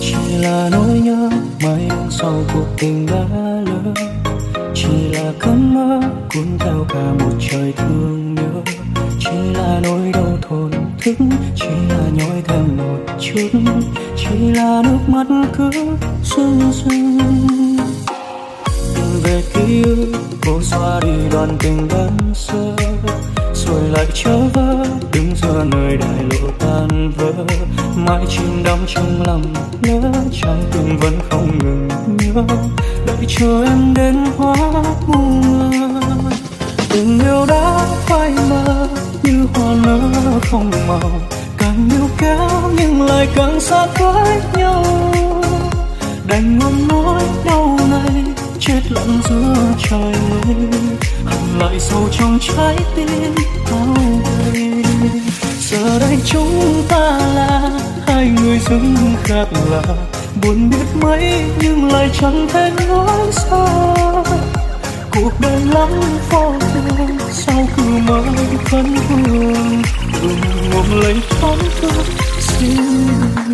Chỉ là nỗi nhớ mãi sau cuộc tình đã lỡ, chỉ là cơn mơ cuốn theo cả một trời thương nhớ. Chỉ là nỗi đau thổn thức, chỉ là nhói thêm một chút, chỉ là nước mắt cứ rưng rưng. Tìm về ký ức cố xóa đi đoạn tình đơn sơ, rồi lại trở vỡ đứng giữa nơi đại lộ tan vỡ. Mãi chìm đắm trong lòng lỡ, trái tim vẫn không ngừng nhớ, đợi chờ em đến hóa ngu ngơ. Tình yêu đã phai mờ như hoa nở không màu, càng níu kéo nhưng lại càng xa cách nhau. Đành ngậm nỗi đau này chết lặng giữa trời mây, hằn lại sâu trong trái tim bao đầy. Giờ đây chúng ta là hai người dưng khác lạ, buồn biết mấy nhưng lại chẳng thể nói xa. Cuộc đời lắm vô thường, sao cứ mãi vẫn vương, ngồm lấy thoáng cơn xin.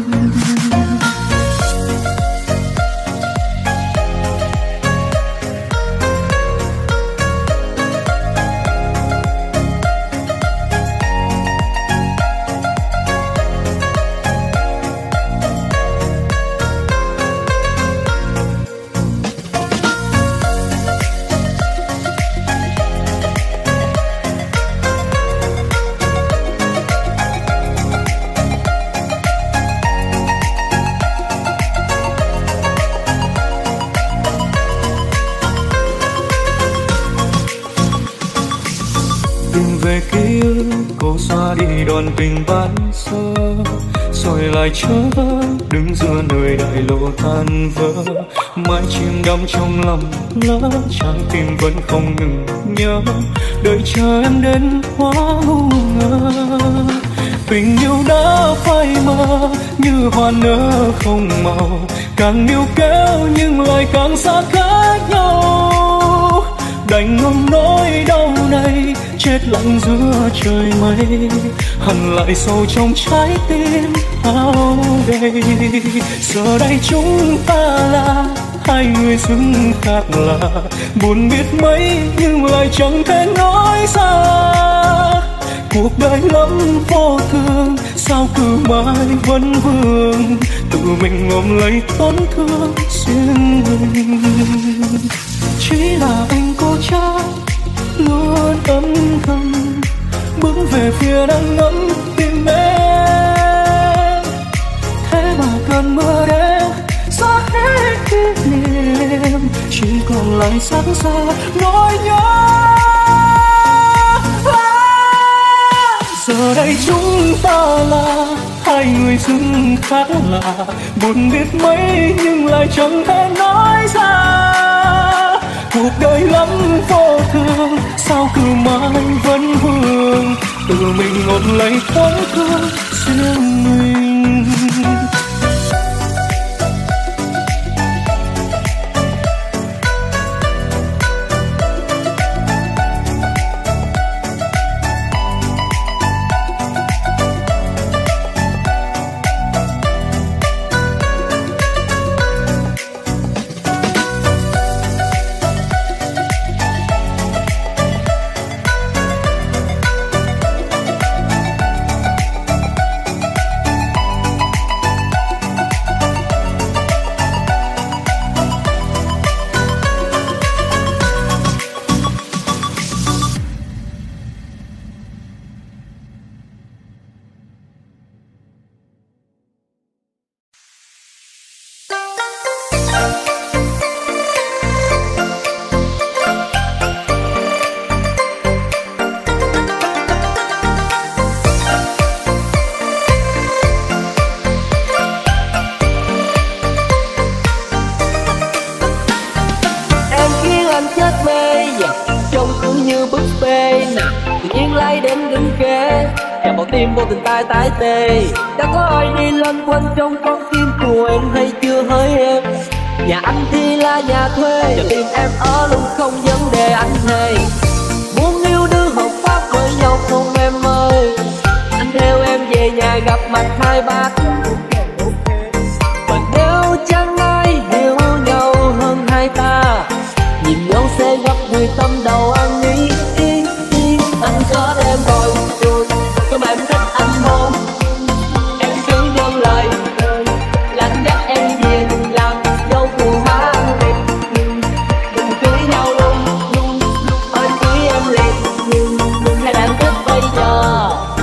Về ký ức cố xóa đi đoạn tình ban sơ, rồi lại trở vỡ đứng giữa nơi đại lộ tan vỡ. Mãi chìm đắm trong lòng lỡ, trái tim vẫn không ngừng nhớ, đợi chờ em đến hóa ngu ngơ. Tình yêu đã phai mờ như hoa nở không màu, càng níu kéo nhưng lại càng xa cách nhau. Đành ngậm nỗi đau này chết lặng giữa trời mây, hằn lại sâu trong trái tim ao đầy. Giờ đây chúng ta là hai người dưng khác lạ, buồn biết mấy nhưng lại chẳng thể nói ra. Cuộc đời lắm vô thường, sao cứ mãi vẫn vương, tự mình ôm lấy tổn thương riêng mình. Chỉ là anh cố chấp luôn âm thầm bước về phía đang ngắm tim em. Thế mà cơn mưa đến xóa hết kỷ niệm, chỉ còn lại xác xa nỗi nhớ. Giờ đây chúng ta là hai người dưng khác lạ, buồn biết mấy nhưng lại chẳng thể nói ra. Cuộc đời lắm vô thường, sao cứ mãi vẫn vương, tự mình ôm lấy thoáng thương riêng mình. Tim vô tình tay tái tê, đã có ai đi lanh quanh trong con tim của em hay chưa hỡi em? Nhà anh thì là nhà thuê, cho tim em ở luôn không vấn đề anh thề. Muốn yêu đương hợp pháp với nhau không em ơi? Anh theo em về nhà gặp mặt hai bác. Mình có em rồi cơm em thích anh hôn. Em cứ vâng lời lạnh dắt em về làm dâu phù hoa. Đừng cưới nhau luôn thôi cưới em liền hay đang thích bây giờ.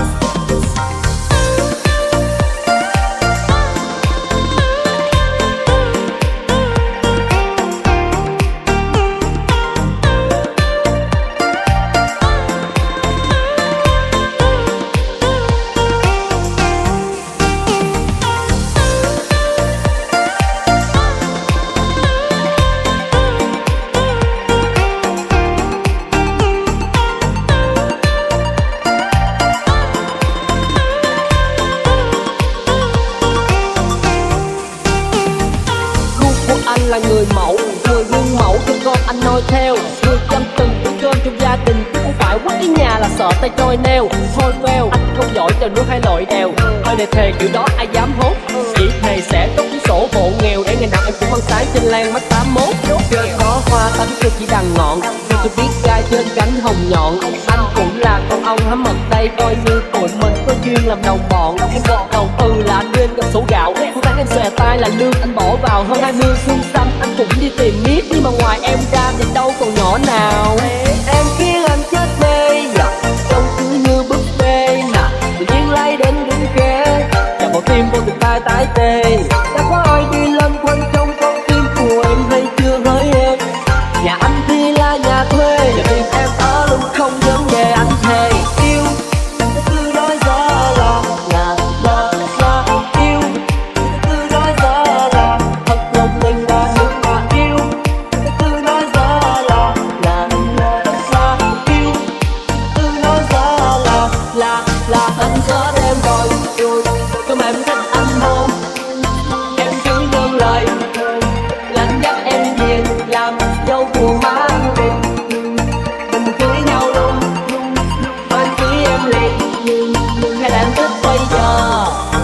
Là người mẫu, người gương mẫu cho con anh noi theo. Người chăm từng bữa cơm trong gia đình, chứ không phải quất cái nhà là sợ tay trôi neo. Thôi fail, anh không giỏi trèo nước hay lội đèo. Hơi đề thề kiểu đó ai dám hốt. Chỉ thề sẽ có cuốn sổ hộ nghèo để ngày nào em cũng ăn sáng trên lan mắt 81. Chơi có hoa tánh tôi chỉ đằng ngọn, vì tôi biết gai trên cánh hồng nhọn. Anh cũng là con ong hám mật đây, coi như tụi mình có duyên làm đồng bọn. Em gật đầu là anh quên gặp sổ gạo. Cuối tháng em xòe tay là lương anh bỏ vào hơn 20 xương xanh. Anh cũng đi tìm miết nhưng mà ngoài em ra thì đâu còn nhỏ nào. Em khiến anh chết mê trông cứ như búp bê nè, tự nhiên lay đến đứng ghế chạm vào tim vô từng tay tái tê. Đã có ai đi lân quanh trong con tim của em hay chưa hỡi em? Nhà anh thì là nhà thuê, nhà tìm em ở luôn không vấn đề anh thề. Yêu cứ nói ra là yêu, cứ nói ra là thật lòng mình đã hiểu mà yêu. Cứ nói ra là yêu, cứ nói ra là anh có em rồi cơm em thích anh hôn. Em cứ vâng lời lạnh dắt em về làm dâu phù hoa. Đừng cưới nhau luôn thôi cưới em liền hay đang thích bây giờ.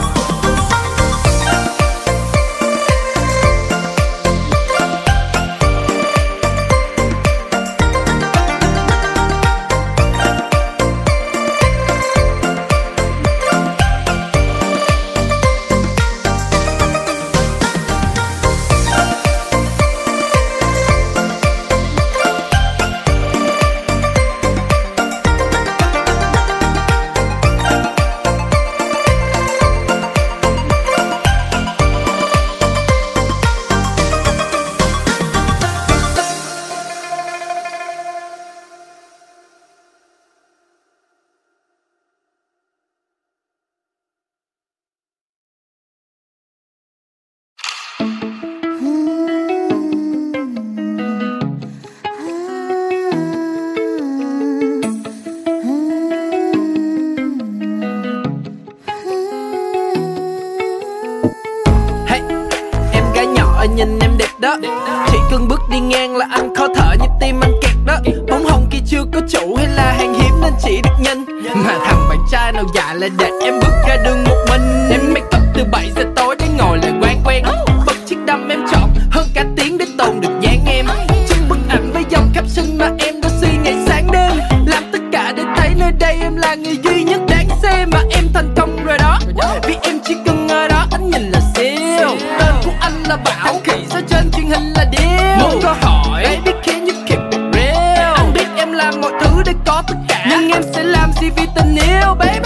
Nhìn em đẹp đó, chỉ cần bước đi ngang là anh khó thở, nhịp tim anh kẹt đó. Bóng hồng kia chưa có chủ hay là hàng hiếm nên chỉ được nhìn. Mà thằng bạn trai nào dạy là để em bước ra đường một mình. Em make up từ 7 giờ tối để ngồi lại quen. Bật chiếc đầm em chọn hơn cả tiếng để tồn được dáng em. Trong bức ảnh với dòng caption mà em đã suy nghĩ sáng đêm, làm tất cả để thấy nơi đây em là người duy nhất đáng xem. Mà em thành công rồi đó, vì em chỉ cần ở đó anh nhìn là siêu. Tên của anh là Bảo, khỉ ra trên truyền hình là điêu. Một câu hỏi, baby can you keep it real? Anh biết em làm mọi thứ để có tất cả, nhưng em sẽ làm gì vì tình yêu, baby?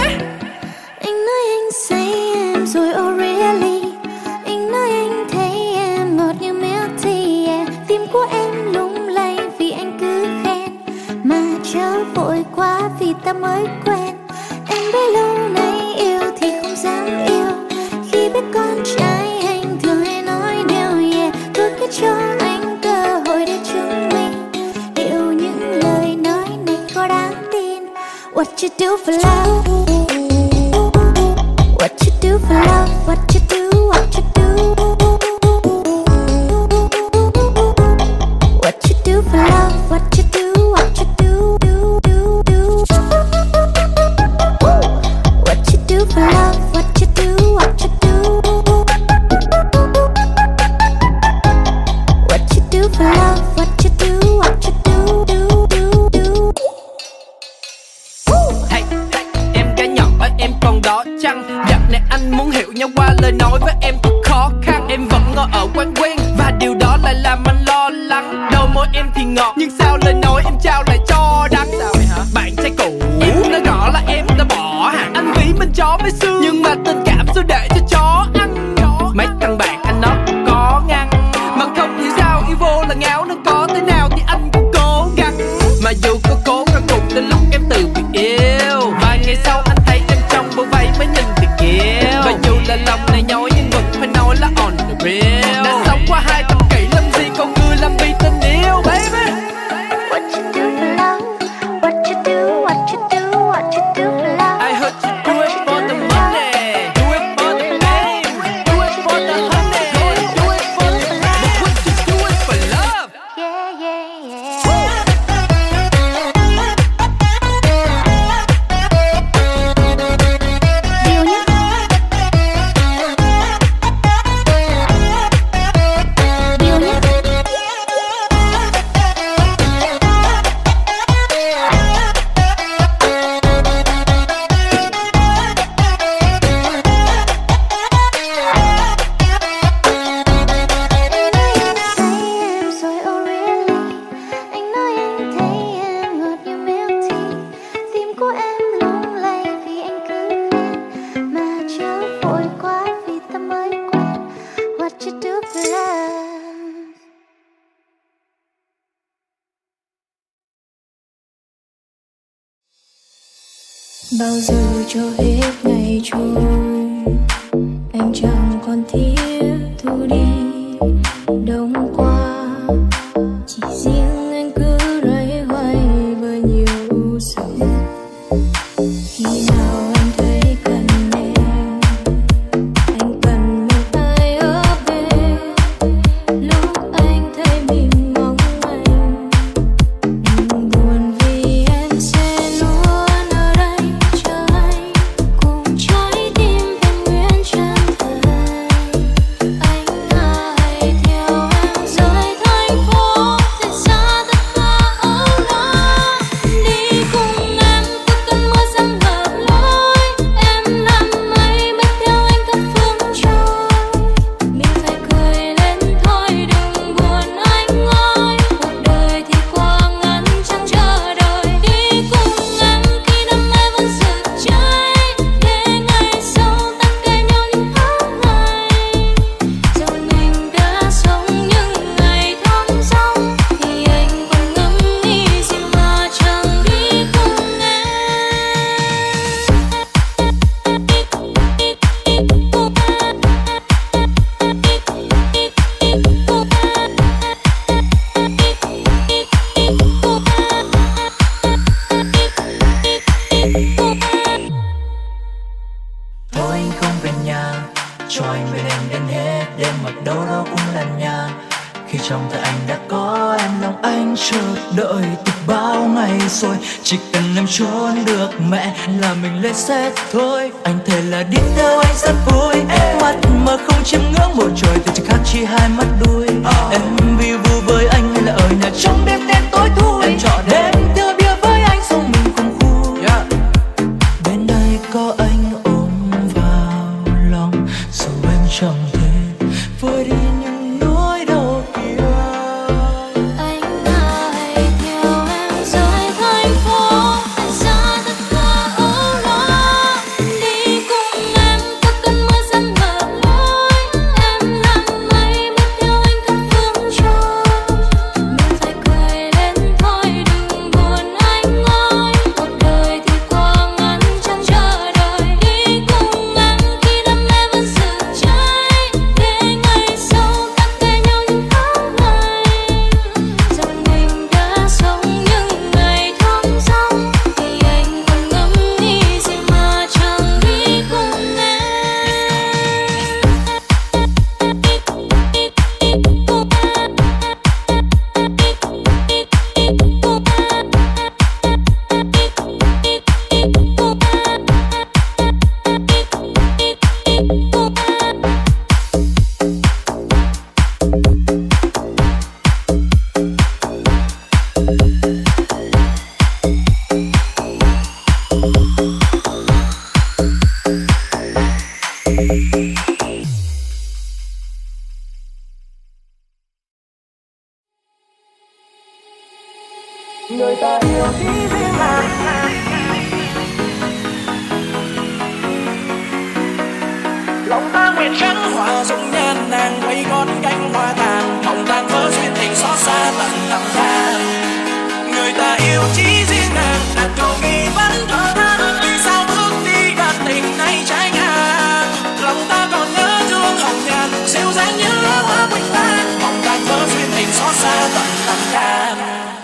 Anh nói anh say em rồi, oh really? Anh nói anh thấy em ngọt như milk tea, yeah. Tim của em lung lay vì anh cứ khen, mà chớ vội quá vì ta mới quen. Em bấy lâu nay yêu thì không dám yêu, khi biết con trai anh thường hay nói điều yeah. Thôi cứ cho anh cơ hội để chứng minh liệu những lời nói này có đáng tin. What you do for love? What you do for love? What you do? What you do? What you do for love? What you do? What you do? What you do for love? What you do? What you do? What you do for love? What you do? What you do? còn đó chăng? Dạo này anh muốn hiểu nhau qua lời nói với em thật khó khăn. Em vẫn ngồi ở quán quen và điều đó lại làm anh lo lắng. Đầu môi em thì ngọt nhưng sao lời nói em trao lại cho đắng. Sao vậy hả? Bạn trai cũ nói rõ là em đã bỏ hẳn anh vì mình chó với xương, nhưng mà tình cảm sao để cho chó ăn. Mấy thằng bạn anh nó có ngăn mà không hiểu sao yêu vô là ngáo, nên có thế nào thì anh cũng cố gắng. Mà dù có cố gắng cùng đến lúc em từ biệt yêu, vài ngày sau anh thấy em trong bộ váy mới nhìn thì kiêu. Và dù là lòng này nhói nhưng vẫn phải nói là on the real. Đã sống qua 2 thập kỷ làm gì con người làm vì tình yêu, baby. What you do for love? What you do? What you do? What you do for love? I heard you do it for the money, do it for the fame, do it for the honey, do it for the love. But would you do it for love? Yeah, yeah, yeah. Điều nhất. Điều nhất. Em rồi oh really. Anh nói anh thấy em ngọt như milk tea. Tim của em lung lay vì anh cứ khen, mà chớ vội quá vì ta mới quen. What you do for love? Bao giờ cho hết ngày trôi, anh chẳng còn thiết thu đi đông qua. Chỉ riêng anh cứ loay hoay với nhiều sự. Khi nào anh thấy cần em, anh cần một ai ở bên. Lúc anh thấy mình mong anh, đừng buồn vì em sẽ luôn ở đây chờ anh, cùng trái tim vẫn nguyên chân thành. Anh hãy theo em rời thành phố, thật xa tất cả âu lo. Đi cùng em qua cơn mưa dầm ngập lối, em làm mây bay theo anh khắp phương trời. Mình phải cười lên thôi đừng buồn anh ơi, cuộc đời thì quá ngắn chẳng chờ đợi. Đi cùng em khi đam mê vẫn rực cháy, để ngày sau ta kể nhau những tháng ngày. Rồi mình đã sống những ngày thong dong, thì anh còn ngẫm nghĩ gì mà chẳng đi cùng em. Thôi anh không về nhà, cho anh bên em đến hết đêm, mặc đâu đó cũng là nhà. Khi trong tay anh đã có em, lòng anh chờ đợi từ bao ngày rồi. Chỉ cần em trốn được mẹ là mình lên xét thôi. Anh thề là đi theo anh rất vui, mắt mà không chiêm ngưỡng bầu trời thì chỉ khác chi hai mắt đuôi. Em vi vu với anh hay là ở nhà trong đêm đen tối thui, em chọn đêm thưa bia với anh xong mình cùng khu. Bên đây có anh ôm vào lòng, dù em chẳng thể vơi đi những nỗi đau kia. Anh hãy theo em rời thành phố, thật xa tất cả âu lo. Đi cùng em qua cơn mưa dầm ngập lối, em làm mây bay theo anh khắp phương trời. Mình phải cười lên thôi đừng buồn anh ơi, cuộc đời thì quá ngắn chẳng chờ đợi. Đi cùng em khi đam mê vẫn rực cháy, để ngày sau ta kể nhau những tháng ngày. Rồi mình đã sống những ngày thong dong, thì anh còn ngẫm nghĩ gì mà chẳng đi cùng em. dung nhan nàng quay gót cánh hoa tàn, hồng tàn vỡ duyên tình xót xa tận tâm can. Người ta yêu chỉ riêng nàng, đặt cầu kỳ vẫn thở than. Vì sao bước đi đặt tình này trái ngang, lòng ta còn nhớ thương hồng nhan dịu dàng như hoa quỳnh tan, hồng tàn vỡ duyên tình xót xa tận tâm can.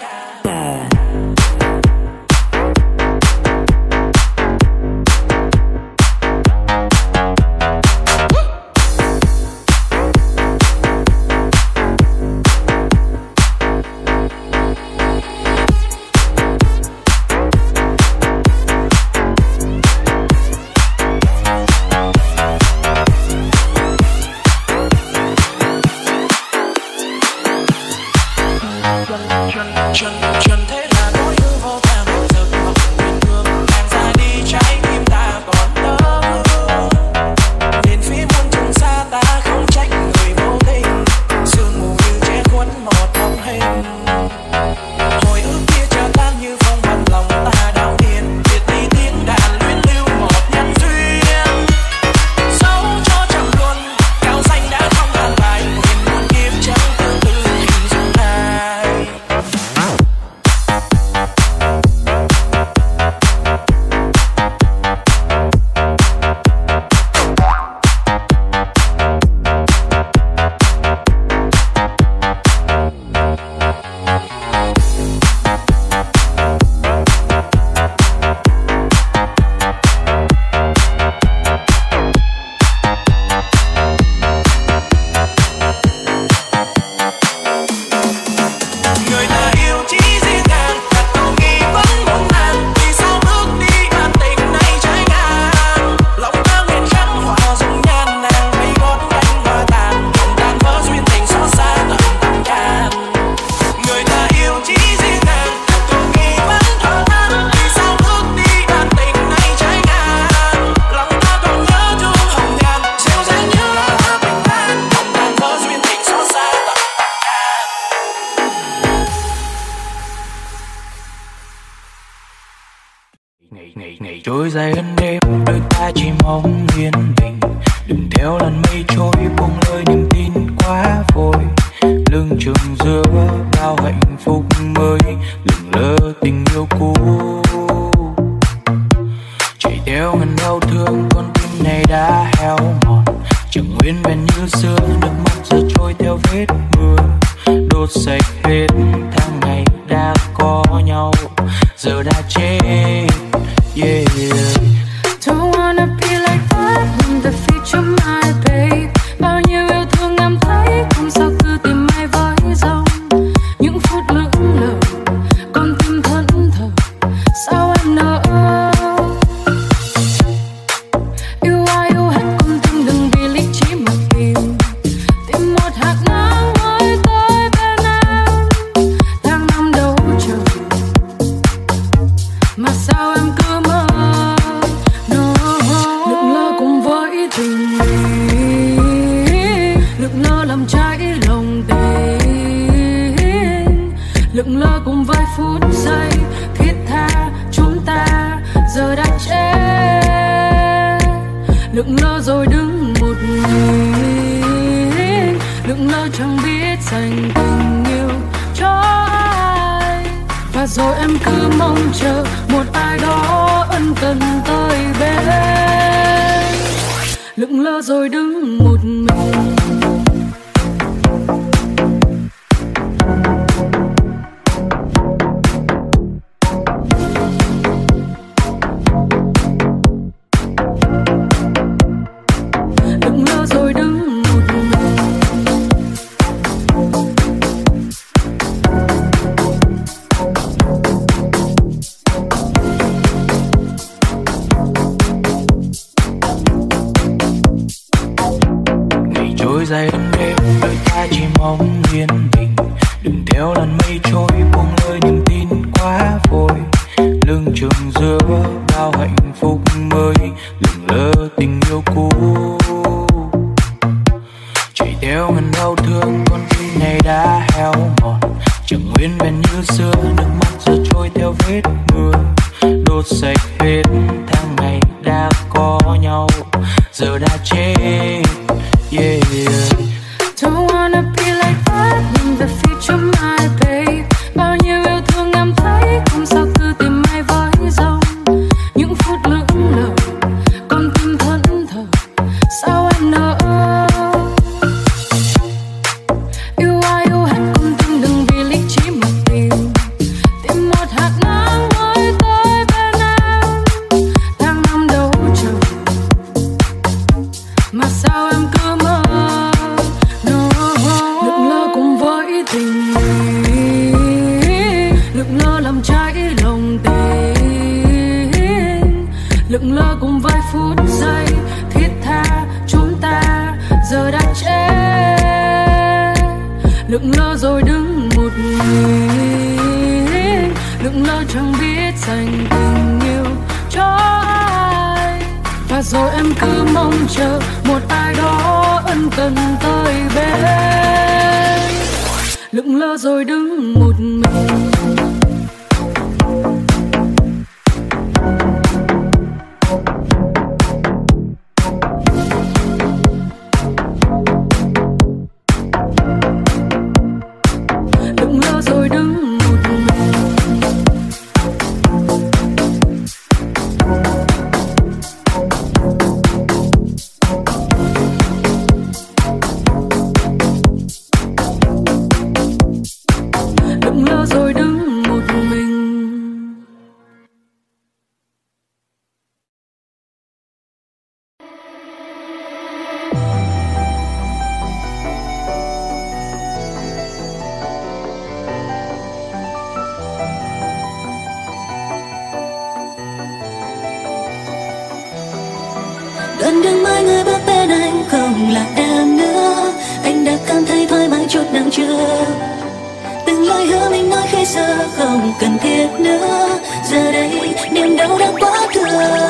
Trần thế là nỗi hư vô ta một giấc mộng bình thường, nàng ra đi trái tim ta còn đau. Đến phía muôn trùng xa ta không trách người vô tình, sương mù như che khuất một bóng hình. Hồi ức kia chờ tan như phong vân, lòng ta đau điên biệt đi tiếng đàn luyến lưu một nhân duyên. Dẫu cho trầm luân cao xanh đã không tàn lại, huyền muôn kiếp chẳng tương tư hình dung ai. Người ta yêu chỉ riêng nàng, đặt cầu kỳ vẫn muôn ngàn. Vì sao bước đi đặt tình này trái ngang, lòng ta nguyện khắc họa dung nhan nàng quay gót cánh hoa tàn, hồng tàn vỡ duyên tình xót xa tận tâm can. Người ta yêu chỉ riêng nàng, đặt cầu kỳ vẫn thở than. Vì sao bước đi đặt tình này trái ngang, lòng ta còn nhớ thương hồng nhan dịu dàng như hoa quỳnh tan, hồng tàn vỡ duyên tình xót xa tận tâm can. Ngày trôi dài hơn đêm, đôi ta chỉ mong yên bình. Đừng theo làn mây trôi buông lời niềm tin quá vội. Lưng chừng giữa bao hạnh phúc mới, lừng lơ tình yêu cũ. Chạy theo ngần đau thương, con tim này đã héo mòn. Chẳng nguyên vẹn như xưa, nước mắt giờ trôi theo vết mưa. Đốt sạch hết tháng ngày đã có nhau, giờ đã chết. Yeah. Don't wanna be like that in the future, my babe. Bao nhiêu yêu thương em thấy, không sao cứ tìm ai với dòng. Những phút lững lờ, con tim thẫn thờ, sao em nỡ. Yêu ai yêu hết con tim, đừng vì lý trí mà tìm. Tìm một hạt nắng mới tới bên em, tháng năm đâu chờ. Mà sao em cứ mơ, no. Lượn lờ cùng với tình mình, lượn lờ làm cháy lòng tình. Lượn lờ cùng với phút giây thiết tha chúng ta giờ đã chết. Lượn lờ rồi đứng một mình, lượn lờ chẳng biết dành tình yêu cho ai. Và rồi em cứ mong chờ một ai đó ân cần tới bên. Lững lơ rồi đứng một mình. Lững lơ rồi đứng một mình. Dài hơn đêm, đôi ta chỉ mong yên bình. Đừng theo làn mây trôi buông lời niềm tin quá vội. Lưng chừng giữa bao hạnh phúc mới, lừng lơ tình yêu cũ. Chạy theo ngần đau thương, con tim này đã héo mòn. Chẳng nguyên vẹn như xưa, nước mắt giờ trôi theo vết mưa. Đốt sạch hết tháng ngày đã có nhau, giờ đã chết. Yeah. lững lờ cùng vài phút giây thiết tha chúng ta giờ đã chết. Lững lờ rồi đứng một mình, lững lờ chẳng biết dành tình yêu cho ai. Và rồi em cứ mong chờ một ai đó ân cần tới bên. Lững lờ rồi đứng một mình. Đoạn đường mai người bước bên anh không là em nữa. Anh đã cảm thấy thoải mái chút nào chưa? Từng lời hứa mình nói khi xưa không cần thiết nữa. Giờ đây niềm đau đã quá thừa.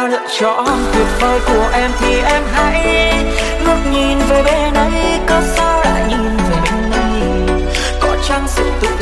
là lựa chọn tuyệt vời của em thì em hãy ngước nhìn về bên ấy, có sao lại nhìn về bên này, có chăng sự tự